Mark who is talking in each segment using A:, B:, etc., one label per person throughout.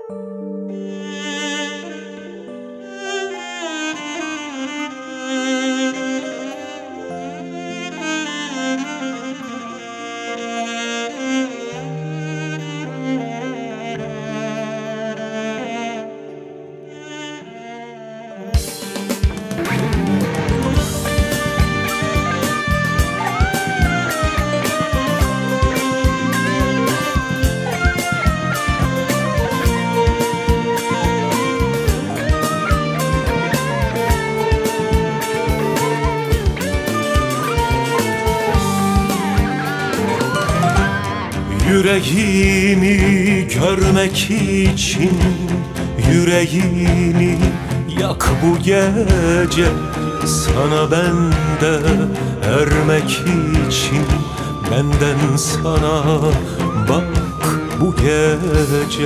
A: Yüreğini görmek için yüreğini yak bu gece. Sana bende ermek için benden sana bak bu gece.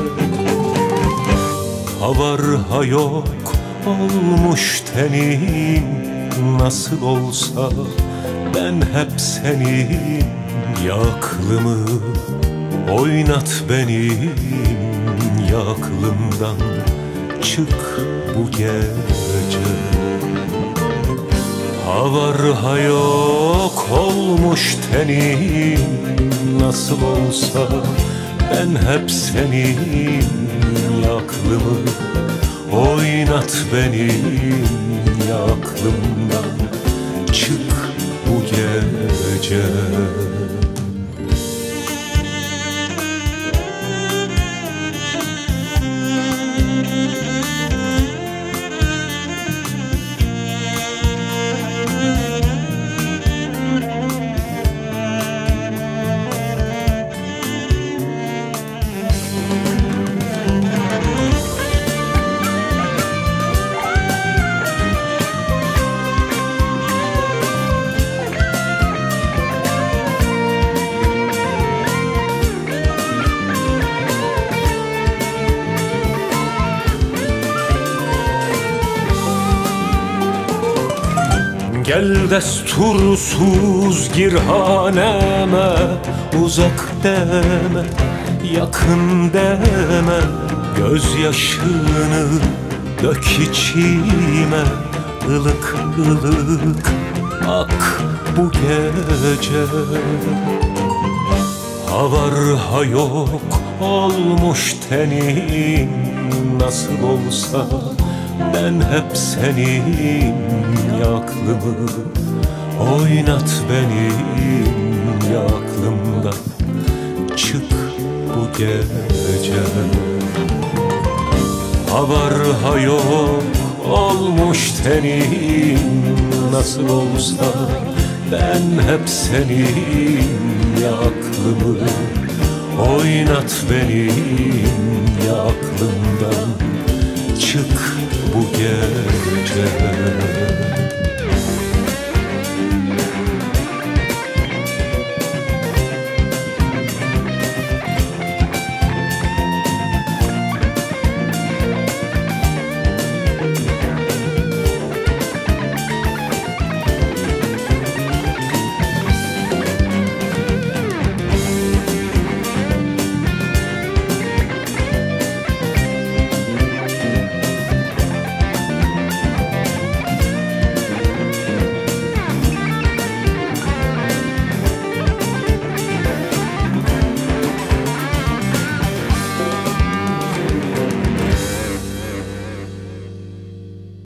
A: Ha var ha yok olmuş tenim, nasıl olsa ben hep senin. Ya aklımı oynat benim, ya aklımdan çık bu gece. Ha var ha yok olmuş tenim, nasıl olsa ben hep senin. Ya aklımı oynat benim, ya aklımdan çık bu gece. Gel destursuz gir haneme, uzak deme, yakın deme. Gözyaşını dök içime, ılık ılık ak bu gece. Ha var ha yok olmuş tenim, nasıl olsa ben hep senin. Ya aklımı oynat benim, ya aklımdan çık bu gece. Ha var ha yok olmuş tenim, nasıl olsa ben hep senin. Ya aklımı oynat benim, ya aklımdan çık bu gece.